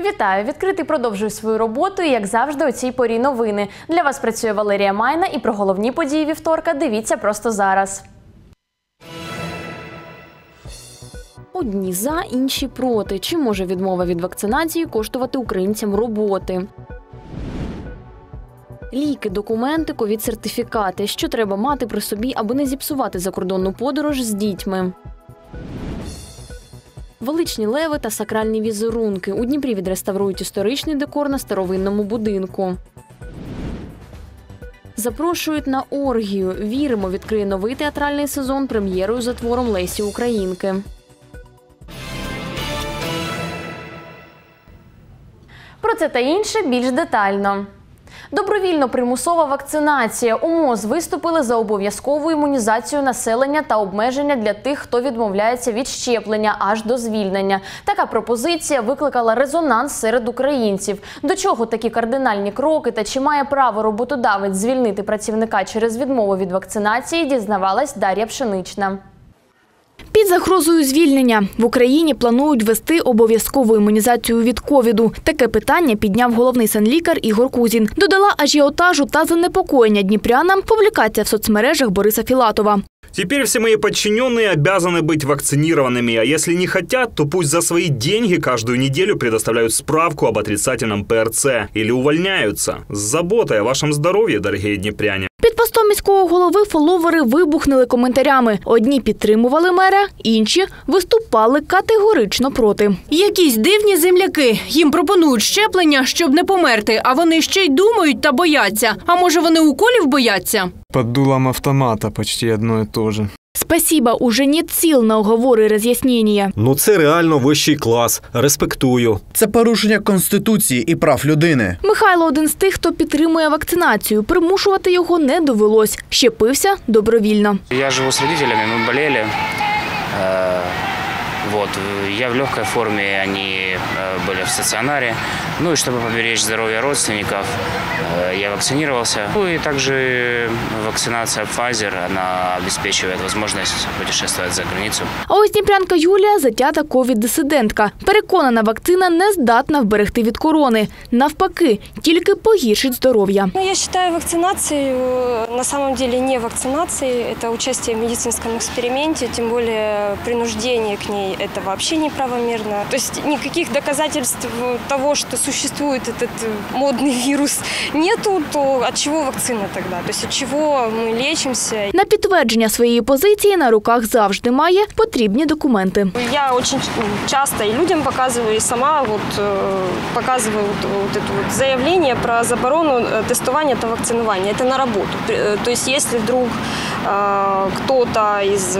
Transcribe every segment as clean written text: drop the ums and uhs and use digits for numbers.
Вітаю! Відкритий продовжує свою роботу і, як завжди, у цій порі новини. Для вас працює Валерія Майна і про головні події вівторка дивіться просто зараз. Одні за, інші проти. Чи може відмова від вакцинації коштувати українцям роботи? Ліки, документи, ковід-сертифікати. Що треба мати при собі, аби не зіпсувати закордонну подорож з дітьми? Величні леви та сакральні візерунки. У Дніпрі відреставрують історичний декор на старовинному будинку. Запрошують на оргію. Віримо, відкриє новий театральний сезон прем'єрою за твором Лесі Українки. Про це та інше більш детально. Добровільно-примусова вакцинація. У МОЗ виступили за обов'язкову імунізацію населення та обмеження для тих, хто відмовляється від щеплення аж до звільнення. Така пропозиція викликала резонанс серед українців. До чого такі кардинальні кроки та чи має право роботодавець звільнити працівника через відмову від вакцинації, дізнавалась Дар'я Пшенична. Під загрозою звільнення в Україні планують ввести обов'язкову імунізацію від ковіду. Таке питання підняв головний санлікар Ігор Кузін. Додала ажіотажу та занепокоєння дніпрянам публікація в соцмережах Бориса Філатова. Теперь все мои подчиненные обязаны быть вакцинированными, а если не хотят, то пусть за свои деньги каждую неделю предоставляют справку об отрицательном ПРЦ или увольняются. С заботой о вашем здоровье, дорогие дніпряне. Під постом міського голови фоловери вибухнули коментарями. Одні підтримували мера, інші виступали категорично проти. Якісь дивні земляки. Їм пропонують щеплення, щоб не померти, а вони ще й думають та бояться. А може вони уколів бояться? Под дулом автомата почти одно и то же. Спасіба, уже нет сил на оговори і роз'яснення. Ну це реально вищий клас. Респектую. Це порушення Конституції і прав людини. Михайло один з тих, хто підтримує вакцинацію. Примушувати його не довелось. Щепився добровільно. Я живу з родителями, ми болели. Я в легкой форме, они были в стационаре. Ну и чтобы поберечь здоровье родственников, я вакцинировался. Ну и также вакцинация Pfizer, она обеспечивает возможность путешествовать за границу. А ось дніпрянка Юлія – затята ковід-дисидентка. Переконана, вакцина не здатна вберегти від корони. Навпаки, тільки погіршить здоров'я. Я вважаю вакцинацію, на самом деле, не вакцинацией. Это участие в медицинском эксперименте, тем более принуждение к ней. Это вообще неправомерно. То есть никаких доказательств того, что существует этот модный вирус, нету, то от чего вакцина тогда? То есть от чего мы лечимся? На підтвердження своєї позиції на руках завжди має потрібні документи. Я очень часто и людям показываю, и сама показываю это заявление про заборону тестирования и вакцинирования. Это на работу. То есть если вдруг кто-то из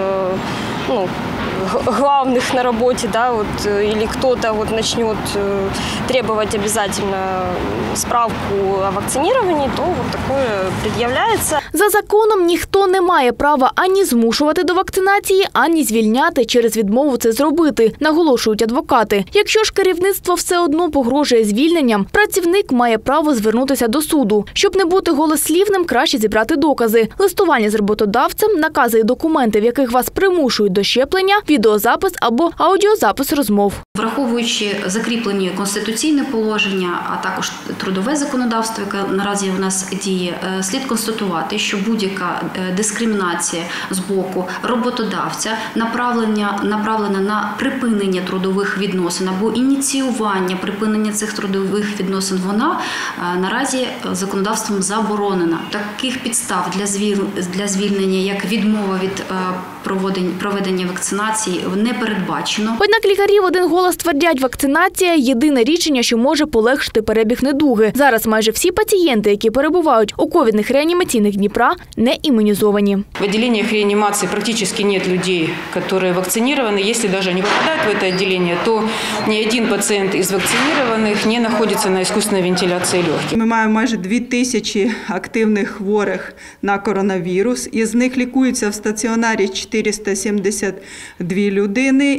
главных на работе, или кто-то начнет требовать обязательно справку о вакцинировании, то такое предъявляется. За законом ніхто не має права ані змушувати до вакцинації, ані звільняти через відмову це зробити, наголошують адвокати. Якщо ж керівництво все одно погрожує звільненням, працівник має право звернутися до суду. Щоб не бути голослівним, краще зібрати докази. Листування з роботодавцем, накази і документи, в яких вас примушують до щеплення, відеозапис або аудіозапис розмов. Враховуючи закріплені конституційне положення, а також трудове законодавство, яке наразі у нас діє, слід констатувати, що будь-яка дискримінація з боку роботодавця, направлена на припинення трудових відносин або ініціювання припинення цих трудових відносин, вона наразі законодавством заборонена. Таких підстав для звільнення, як відмова від проведення вакцинації, не передбачено. Однак лікарі в один голос твердять, вакцинація – єдине рішення, що може полегшити перебіг недуги. Зараз майже всі пацієнти, які перебувають у ковідних реанімаційних Дніпра, не імунізовані. В відділеннях реанімації практично немає людей, які вакциновані. Якщо навіть не попадають в це відділення, то ні один пацієнт із вакцинованих не знаходиться на іскусственній вентиляції легких. Ми маємо майже 2000 активних хворих на коронавірус. Із них лікуються в стаціонарі 472 людини.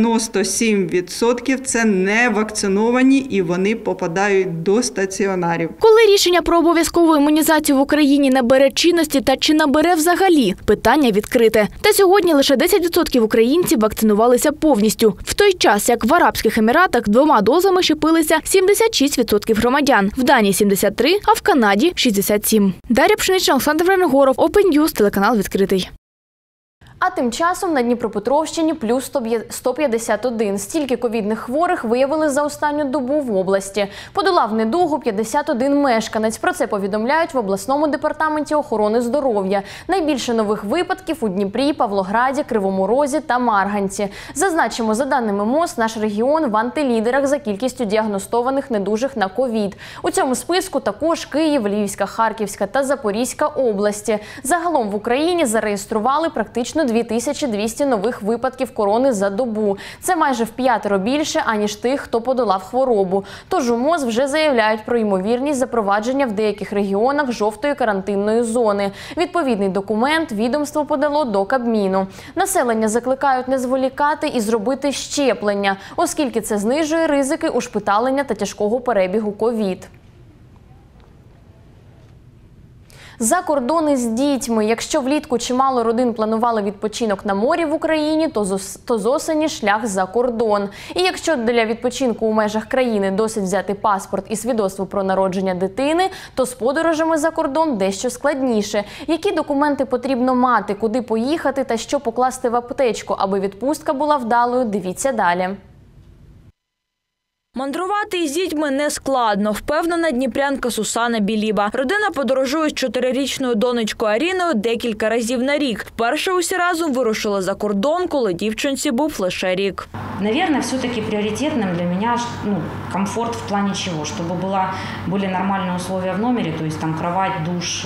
97% – це не вакциновані і вони попадають до стаціонарів. Коли рішення про обов'язкову імунізацію в Україні набере чинності та чи набере взагалі? Питання відкрите. Та сьогодні лише 10% українців вакцинувалися повністю. В той час, як в Арабських Еміратах 2 дозами щепилися 76% громадян. В Данії – 73%, а в Канаді – 67%. Дар'я Пшенична, Олександр Вренегоров, Open News, телеканал «Відкритий». А тим часом на Дніпропетровщині плюс 151. Стільки ковідних хворих виявили за останню добу в області. Подолав недугу 51 мешканець. Про це повідомляють в обласному департаменті охорони здоров'я. Найбільше нових випадків у Дніпрі, Павлограді, Кривому Розі та Марганці. Зазначимо, за даними МОЗ, наш регіон в антилідерах за кількістю діагностованих недужих на ковід. У цьому списку також Київ, Львівська, Харківська та Запорізька області. Загалом в Україні зареєстрували практично 2200 нових випадків корони за добу. Це майже в 5-ро більше, аніж тих, хто подолав хворобу. Тож у МОЗ вже заявляють про ймовірність запровадження в деяких регіонах жовтої карантинної зони. Відповідний документ відомство подало до Кабміну. Населення закликають не зволікати і зробити щеплення, оскільки це знижує ризики ушпиталення та тяжкого перебігу ковід. Закордони з дітьми. Якщо влітку чимало родин планували відпочинок на морі в Україні, то з осені шлях за кордон. І якщо для відпочинку у межах країни досить взяти паспорт і свідоцтво про народження дитини, то з подорожами за кордон дещо складніше. Які документи потрібно мати, куди поїхати та що покласти в аптечку, аби відпустка була вдалою, дивіться далі. Мандрувати із дітьми не складно, впевнена дніпрянка Сусана Біліба. Родина подорожує з 4-річною донечкою Аріною декілька разів на рік. Вперше усі разом вирушили за кордон, коли дівчинці був лише рік. Наверное, все-таки приоритетным для меня комфорт в плане чего? Чтобы были нормальные условия в номере, то есть там кровать, душ.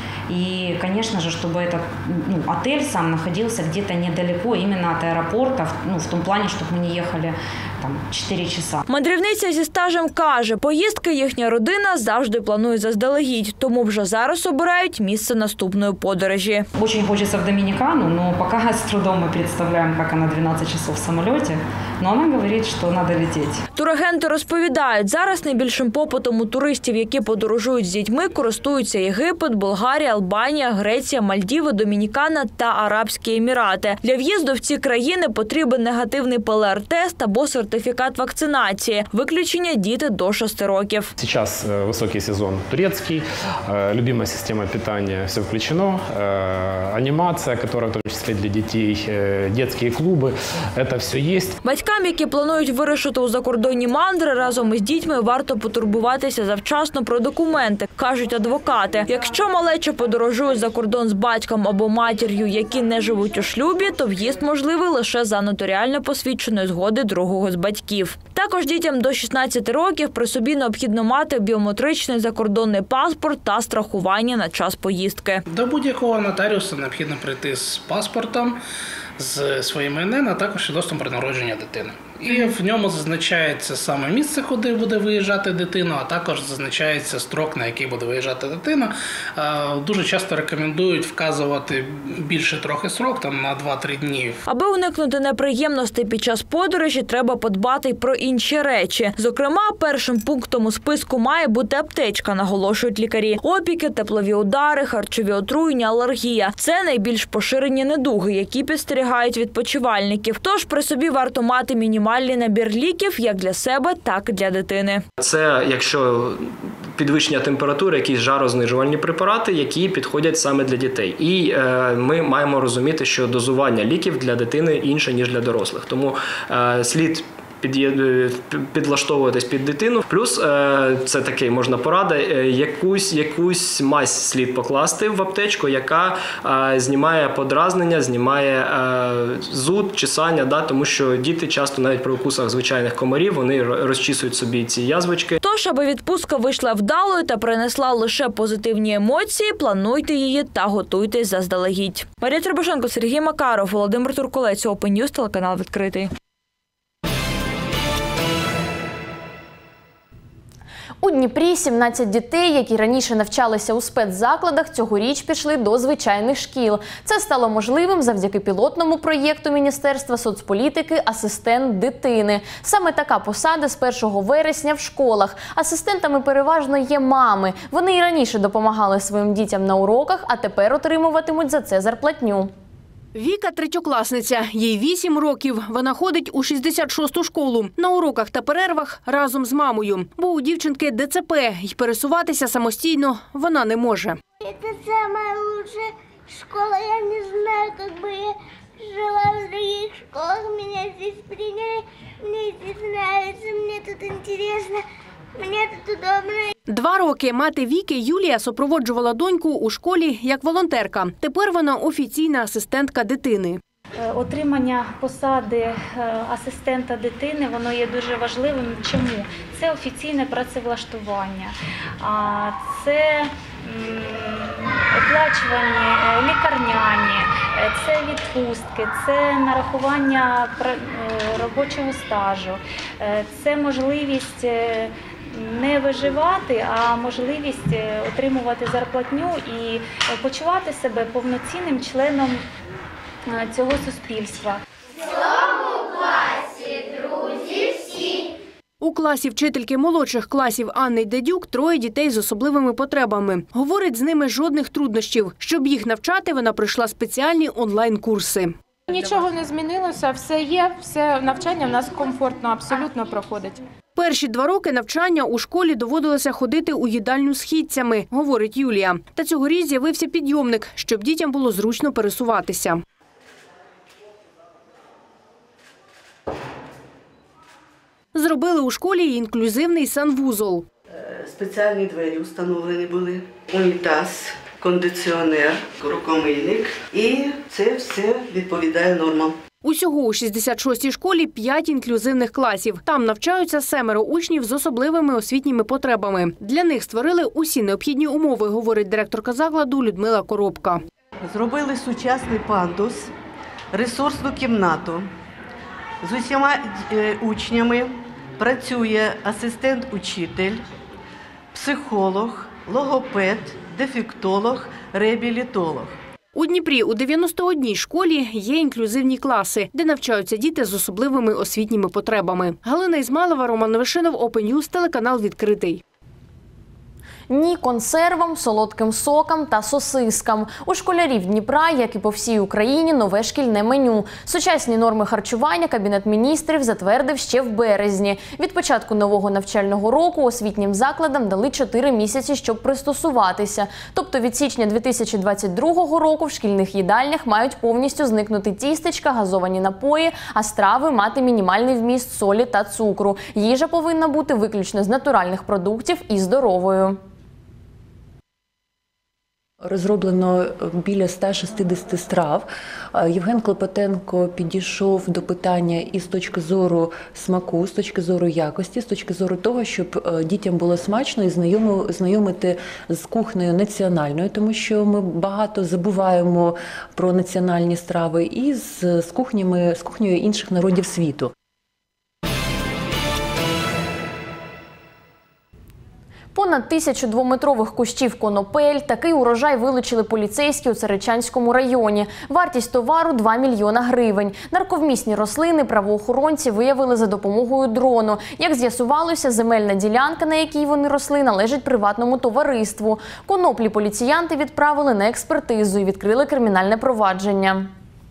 И, конечно же, чтобы этот отель сам находился где-то недалеко, именно от аэропорта, в том плане, чтобы мы не ехали там 4 часа. Мандрівниця зі стажем каже, поїздки їхня родина завжди планує заздалегідь, тому вже зараз обирають місце наступної подорожі. Очень хочется в Доминикану, но пока с трудом мы представляем, как она 12 часов в самолете, но она говорит, что надо лететь. Турагенти розповідають, зараз найбільшим попитом у туристів, які подорожують з дітьми, користуються Єгипет, Болгарія, Албанія, Греція, Мальдіви, Домінікана та Арабські Емірати. Для в'їзду в ці країни потрібен негативний ПЛР-тест або сертифікат вакцинації. Виключення – діти до 6 років. Сейчас высокий сезон турецкий, любимая система питания, все включено, анимация, которая в том числе для детей, детские клубы, это все есть. Батькам, які планують вирушити у закордонні мандри, разом із дітьми варто потурбуватися завчасно про документи, кажуть адвокати. Якщо малеча подорожує за кордон з батьком або матір'ю, які не живуть у шлюбі, то в'їзд можливий лише за нотаріально посвідченої згоди другого з батьків. Також дітям до 16 років при собі необхідно мати біометричний закордонний паспорт та страхування на час поїздки. До будь-якого нотаріуса необхідно прийти з паспортом, з своїм ІНН, а також свідоцтвом про народження дитини. І в ньому зазначається саме місце, куди буде виїжджати дитина, а також зазначається строк, на який буде виїжджати дитина. Дуже часто рекомендують вказувати більше трохи срок, там на 2-3 дні. Аби уникнути неприємностей під час подорожі, треба подбати й про інші речі. Зокрема, першим пунктом у списку має бути аптечка, наголошують лікарі. Опіки, теплові удари, харчові отруєння, алергія – це найбільш поширені недуги, які підстерігають відпочивальників. Тож при собі варто мати мінімальний набір ліків як для себе, так і для дитини. Це якщо підвищення температури, якісь жарознижувальні препарати, які підходять саме для дітей. І ми маємо розуміти, що дозування ліків для дитини інше, ніж для дорослих. Тому слід підлаштовуватись під дитину. Плюс, це такий, можна порада, якусь мазь слід покласти в аптечку, яка знімає подразнення, знімає зуд, чесання, тому що діти часто навіть при укусах звичайних комарів, вони розчісують собі ці язвочки. Тож, аби відпустка вийшла вдалою та принесла лише позитивні емоції, плануйте її та готуйтесь заздалегідь. Марія Требушенко, Сергій Макаров, Володимир Турколець, Open News, телеканал «Відкритий». У Дніпрі 17 дітей, які раніше навчалися у спецзакладах, цьогоріч пішли до звичайних шкіл. Це стало можливим завдяки пілотному проєкту Міністерства соцполітики «Асистент дитини». Саме така посада з 1 вересня в школах. Асистентами переважно є мами. Вони і раніше допомагали своїм дітям на уроках, а тепер отримуватимуть за це зарплатню. Віка – третьокласниця. Їй 8 років. Вона ходить у 66-ту школу. На уроках та перервах разом з мамою. Бо у дівчинки ДЦП і пересуватися самостійно вона не може. Це самая лучшая школа. Я не знаю, как бы я жила в других школах. Меня здесь приняли. Мне здесь нравится. Мне тут интересно. Мені тут удобно. 2 роки мати Віки Юлія супроводжувала доньку у школі як волонтерка. Тепер вона офіційна асистентка дитини. Отримання посади асистента дитини, воно є дуже важливим. Чому? Це офіційне працевлаштування, це оплачувані лікарняні, це відпустки, це нарахування робочого стажу, це можливість не виживати, а можливість отримувати зарплатню і почувати себе повноцінним членом цього суспільства. В цьому класі друзі всі. У класі вчительки молодших класів Анни Дедюк 3 дітей з особливими потребами. Говорить, з ними жодних труднощів. Щоб їх навчати, вона пройшла спеціальні онлайн-курси. Нічого не змінилося, все є, все навчання в нас комфортно, абсолютно проходить. Перші 2 роки навчання у школі доводилося ходити у їдальню східцями, говорить Юлія. Та цьогоріч з'явився підйомник, щоб дітям було зручно пересуватися. Зробили у школі і інклюзивний санвузол. Спеціальні двері встановлені були, унітаз, кондиціонер, рукомийник. І це все відповідає нормам. Усього у 66-й школі 5 інклюзивних класів. Там навчаються 7 учнів з особливими освітніми потребами. Для них створили усі необхідні умови, говорить директорка закладу Людмила Коробка. Зробили сучасний пандус, ресурсну кімнату. З усіма учнями працює асистент-учитель, психолог, логопед, дефектолог, реабілітолог. У Дніпрі у 91-й школі є інклюзивні класи, де навчаються діти з особливими освітніми потребами. Галина Ізмайлова, Роман Новишинов, Open News, телеканал «Відкритий». Ні консервам, солодким сокам та сосискам. У школярів Дніпра, як і по всій Україні, нове шкільне меню. Сучасні норми харчування Кабінет міністрів затвердив ще в березні. Від початку нового навчального року освітнім закладам дали 4 місяці, щоб пристосуватися. Тобто від січня 2022 року в шкільних їдальнях мають повністю зникнути тістечка, газовані напої, а страви мати мінімальний вміст солі та цукру. Їжа повинна бути виключно з натуральних продуктів і здоровою. Розроблено біля 160 страв. Євген Клопотенко підійшов до питання і з точки зору смаку, з точки зору якості, з точки зору того, щоб дітям було смачно і знайомити з кухнею національною, тому що ми багато забуваємо про національні страви, і з кухнею інших народів світу. Понад 1000 двометрових кущів конопель. Такий урожай вилучили поліцейські у Царичанському районі. Вартість товару – 2 мільйона гривень. Нарковмісні рослини правоохоронці виявили за допомогою дрону. Як з'ясувалося, земельна ділянка, на якій вони росли, належить приватному товариству. Коноплі поліціянти відправили на експертизу і відкрили кримінальне провадження.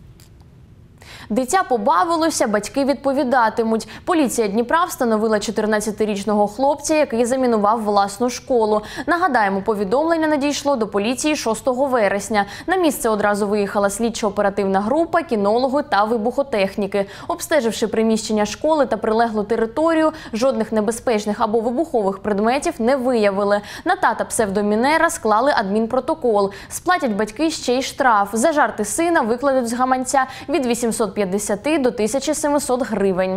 Дитя побавилося, батьки відповідатимуть. Поліція Дніпра встановила 14-річного хлопця, який замінував власну школу. Нагадаємо, повідомлення надійшло до поліції 6 вересня. На місце одразу виїхала слідчо-оперативна група, кінологи та вибухотехніки. Обстеживши приміщення школи та прилеглу територію, жодних небезпечних або вибухових предметів не виявили. На тата псевдомінера склали адмінпротокол. Сплатять батьки ще й штраф. За жарти сина викладуть з гаманця від 850 до 1700 гривень.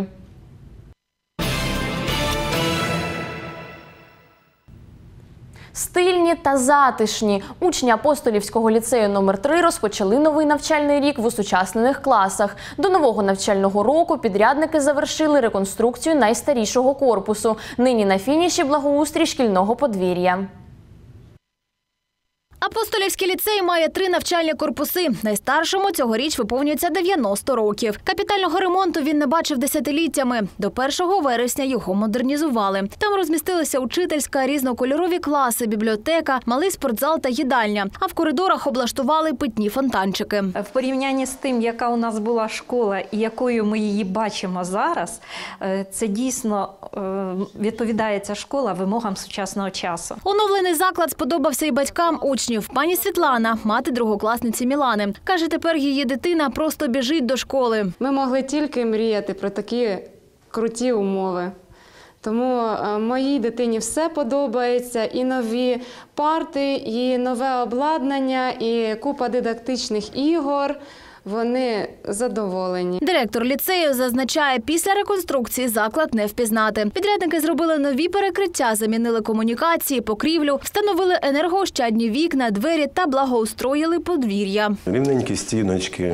Стильні та затишні. Учні Апостолівського ліцею номер 3 розпочали новий навчальний рік в усучаснених класах. До нового навчального року підрядники завершили реконструкцію найстарішого корпусу. Нині на фініші благоустрій шкільного подвір'я. Апостолівський ліцей має 3 навчальні корпуси. Найстаршому цьогоріч виповнюється 90 років. Капітального ремонту він не бачив десятиліттями. До 1 вересня його модернізували. Там розмістилися учительська, різнокольорові класи, бібліотека, малий спортзал та їдальня. А в коридорах облаштували питні фонтанчики. В порівнянні з тим, яка у нас була школа і якою ми її бачимо зараз, це дійсно відповідає ця школа вимогам сучасного часу. Оновлений заклад сподобався і батькам учнів. Пані Світлана, мати другокласниці Мілани, каже, тепер її дитина просто біжить до школи. Ми могли тільки мріяти про такі круті умови. Тому моїй дитині все подобається, і нові парти, і нове обладнання, і купа дидактичних ігор. Вони задоволені. Директор ліцею зазначає, після реконструкції заклад не впізнати. Підрядники зробили нові перекриття, замінили комунікації, покрівлю, встановили енергоощадні вікна, двері та благоустроїли подвір'я. Рівненькі стіночки,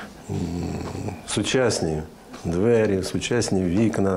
сучасні двері, сучасні вікна.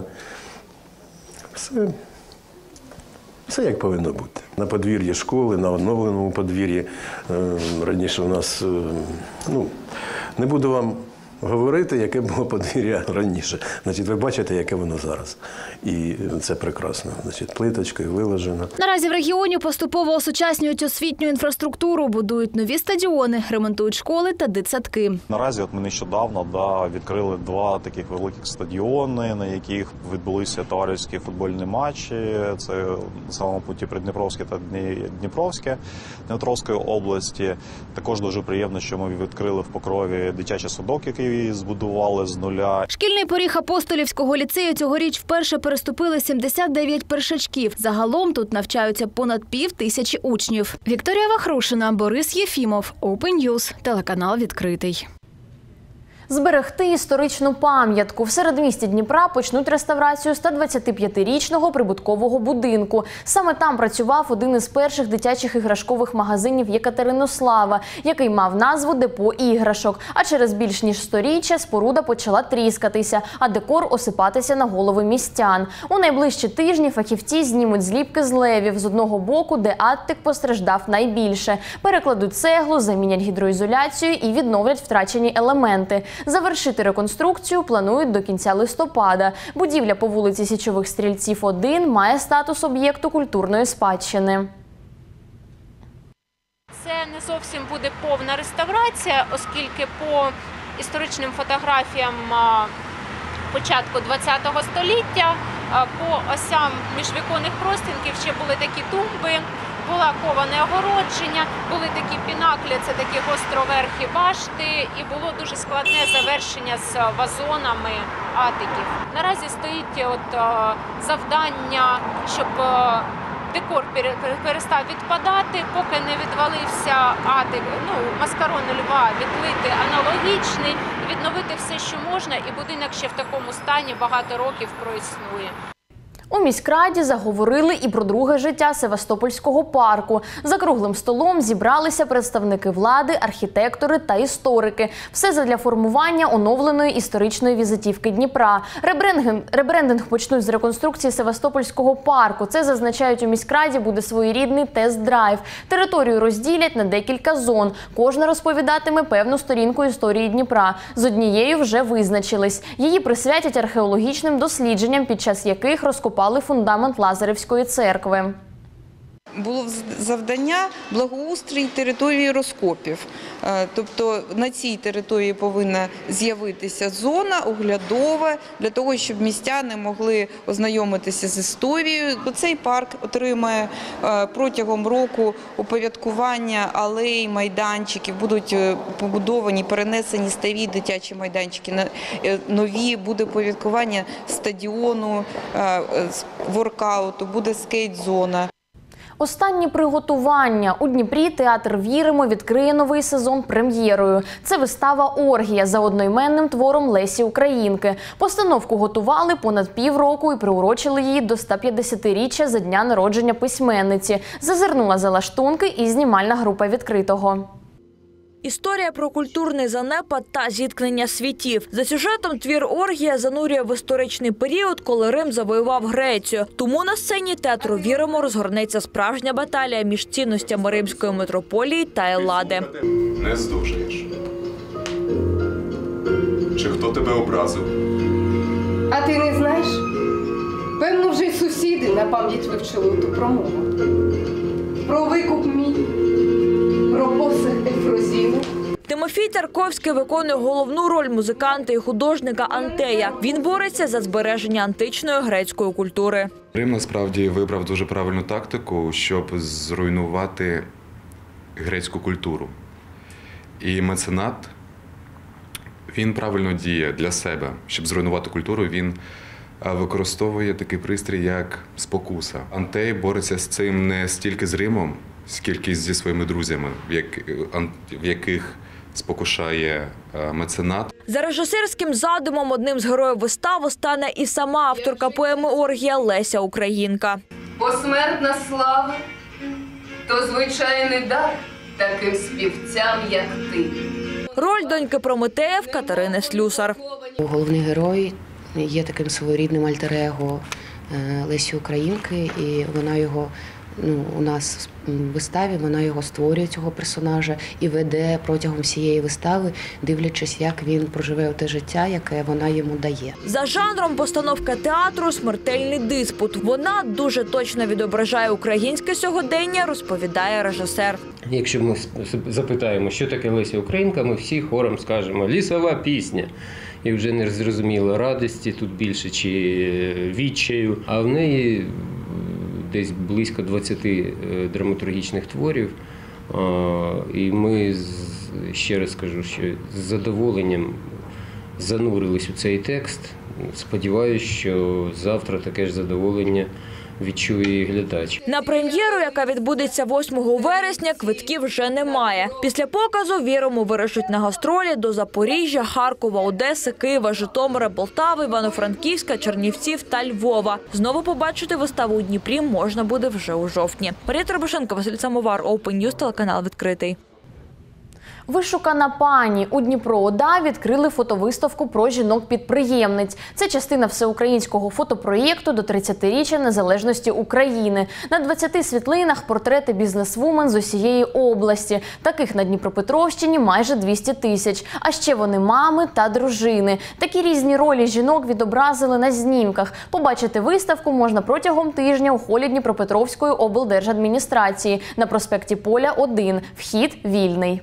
Все як повинно бути. На подвір'ї школи, на оновленому подвір'ї. Раніше у нас, не буду вам говорити, яке було подвір'я раніше. Значить, ви бачите, яке воно зараз. І це прекрасно. Значить, плиточкою виложено. Наразі в регіоні поступово осучаснюють освітню інфраструктуру, будують нові стадіони, ремонтують школи та дитсадки. Наразі ми нещодавно відкрили 2 таких великих стадіони, на яких відбулися товариські футбольні матчі. Це на самому путі Придніпровське та Дніпровське Дніпровської області. Також дуже приємно, що ми відкрили в Покрові дитячий садок, який збудували з нуля. Шкільний поріг Апостолівського ліцею цьогоріч вперше переступили 79 першачків. Загалом тут навчаються понад 5000 учнів. Вікторія Вахрушина, Борис Єфімов, Open News, телеканал «Відкритий». Зберегти історичну пам'ятку. В середмісті Дніпра почнуть реставрацію 125-річного прибуткового будинку. Саме там працював один із перших дитячих іграшкових магазинів Єкатеринослава, який мав назву «Депо іграшок». А через більш ніж сторіччя споруда почала тріскатися, а декор осипатися на голови містян. У найближчі тижні фахівці знімуть зліпки з левів з одного боку, де аттик постраждав найбільше. Перекладуть цеглу, замінять гідроізоляцію і відновлять втрачені елементи. Завершити реконструкцію планують до кінця листопада. Будівля по вулиці Січових Стрільців, 1 має статус об'єкту культурної спадщини. Це не зовсім буде повна реставрація, оскільки по історичним фотографіям початку ХХ століття по осям міжвіконних простінків ще були такі тумби, була коване огородження, були такі пінаклі, це такі гостроверхі башти, і було дуже складне завершення з вазонами атиків. Наразі стоїть завдання, щоб декор перестав відпадати, поки не відвалився атик, маскарон льва відлити аналогічний, відновити все, що можна, і будинок ще в такому стані багато років проіснує. У міськраді заговорили і про друге життя Севастопольського парку. За круглим столом зібралися представники влади, архітектори та історики. Все задля формування оновленої історичної візитівки Дніпра. Ребрендинг почнуть з реконструкції Севастопольського парку. Це, зазначають у міськраді, буде своєрідний тест-драйв. Територію розділять на декілька зон. Кожна розповідатиме певну сторінку історії Дніпра. З однією вже визначились. Її присвятять археологічним дослідженням, під час яких розкопали фундамент Лазаревської церкви. Було завдання благоустрій території розкопів. Тобто на цій території повинна з'явитися зона оглядова, для того, щоб містяни могли ознайомитися з історією. Цей парк отримає протягом року упорядкування алей, майданчиків, будуть побудовані, перенесені старі дитячі майданчики, нові, буде упорядкування стадіону, воркауту, буде скейт-зона. Останні приготування. У Дніпрі театр «Віримо» відкриє новий сезон прем'єрою. Це вистава «Оргія» за одноіменним твором Лесі Українки. Постановку готували понад півроку і приурочили її до 150-річчя за дня народження письменниці. Зазирнула за лаштунки і знімальна група «Відкритого». Історія про культурний занепад та зіткнення світів. За сюжетом твір «Оргія» занурює в історичний період, коли Рим завоював Грецію. Тому на сцені театру «Віримо» розгорнеться справжня баталія між цінностями римської митрополії та Еллади. Не здужаєш. Чи хто тебе образив? А ти не знаєш? Певно, вже й сусіди на пам'ять вивчили ту промову. Про викуп мій, про посих Ефрозіну. Тимофій Тарковський виконує головну роль музиканта і художника Антея. Він бореться за збереження античної грецької культури. Рим насправді вибрав дуже правильну тактику, щоб зруйнувати грецьку культуру. І меценат, він правильно діє для себе. Щоб зруйнувати культуру, він використовує такий пристрій, як спокуса. Антей бореться з цим не стільки з Римом, скільки зі своїми друзями, в яких спокушає меценат. За режисерським задумом одним з героїв вистави стане і сама авторка поеми «Оргія» Леся Українка. Посмертна слава – то звичайний дар таким співцям, як ти. Роль доньки Прометея Катерини Слюсар. Головний герой є таким своєрідним альтер-его Лесі Українки, і вона його, у нас в виставі, вона його створює, цього персонажа, і веде протягом всієї вистави, дивлячись, як він проживе те життя, яке вона йому дає. За жанром постановка театру «Смертельний диспут». Вона дуже точно відображає українське сьогодення, розповідає режисер. Якщо ми запитаємо, що таке Леся Українка, ми всі хором скажемо «лісова пісня». І вже не зрозуміло, радості тут більше чи відчаю. А в неї десь близько 20 драматургічних творів. І ми, ще раз скажу, що з задоволенням занурились у цей текст. Сподіваюся, що завтра таке ж задоволення відчує і глядач. На прем'єру, яка відбудеться 8 вересня, квитків вже немає. Після показу «Віримо» вирушать на гастролі до Запоріжжя, Харкова, Одеси, Києва, Житомира, Полтави, Івано-Франківська, Чернівців та Львова. Знову побачити виставу у Дніпрі можна буде вже у жовтні. Марія Требушенко, Василь Самовар, Open News, телеканал «Відкритий». Вишукана пані. У Дніпро-ОДА відкрили фотовиставку про жінок-підприємниць. Це частина всеукраїнського фотопроєкту до 30-річчя незалежності України. На 20 світлинах портрети бізнесвумен з усієї області. Таких на Дніпропетровщині майже 200 тисяч. А ще вони мами та дружини. Такі різні ролі жінок відобразили на знімках. Побачити виставку можна протягом тижня у холі Дніпропетровської облдержадміністрації на проспекті Поля, 1. Вхід вільний.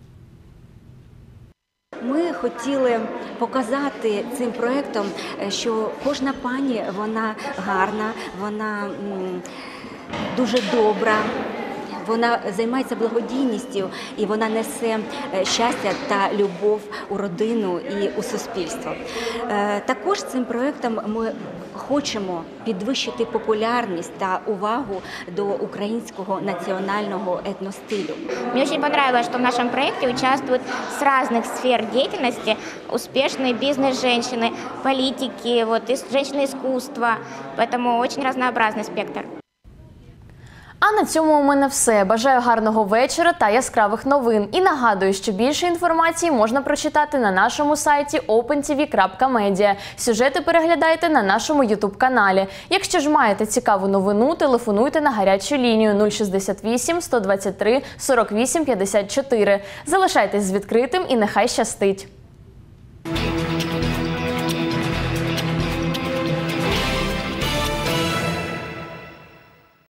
Ми хотіли показати цим проєктом, що кожна пані, вона гарна, вона дуже добра, вона займається благодійністю і вона несе щастя та любов у родину і у суспільство. Також цим проєктом ми хочемо підвищити популярність та увагу до українського национального этностилю. Мне очень понравилось, что в нашем проекте участвуют с разных сфер деятельности успешные бизнес-женщины, политики, женщины искусства, поэтому очень разнообразный спектр. А на цьому у мене все. Бажаю гарного вечора та яскравих новин. І нагадую, що більше інформації можна прочитати на нашому сайті opentv.media. Сюжети переглядайте на нашому YouTube-каналі. Якщо ж маєте цікаву новину, телефонуйте на гарячу лінію 068 123 48 54. Залишайтесь з відкритим і нехай щастить!